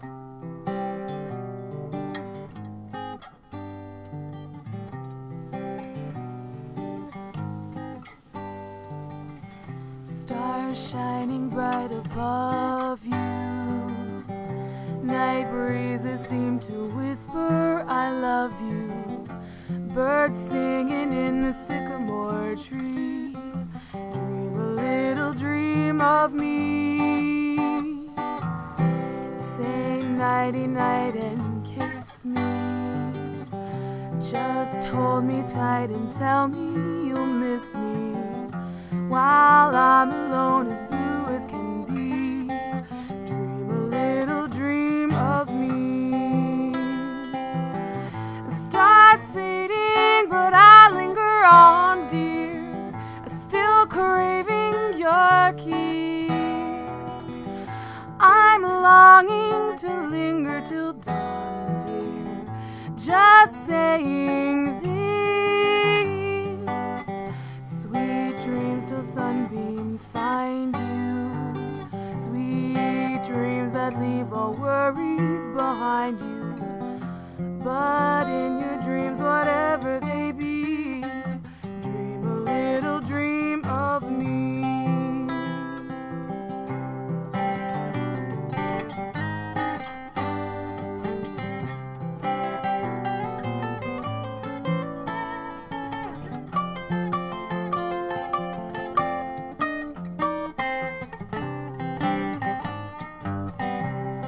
Stars shining bright above you. Night breezes seem to whisper, I love you. Birds singing in the sycamore tree. Dream a little dream of me. Say nighty-night and kiss me. Just hold me tight and tell me you'll miss me while I'm alone, as blue as can be. Dream a little dream of me. The stars fading, but I linger on, dear, still craving your kiss. I'm longing to linger till dawn, dear, just saying this. Sweet dreams till sunbeams find you. Sweet dreams that leave all worries behind you. But in your dreams, whatever they be, dream a little dream of me.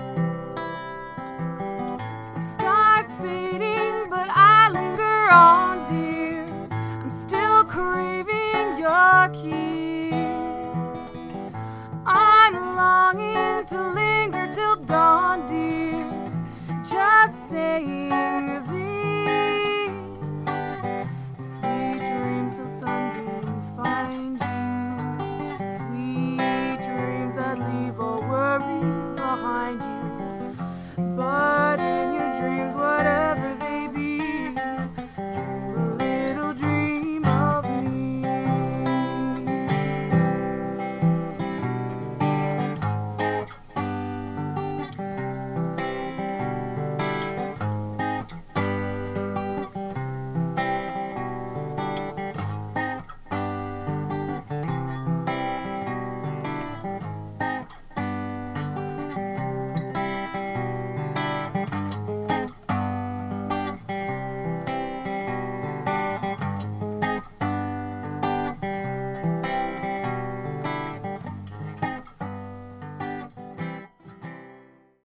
Fading, but I linger on.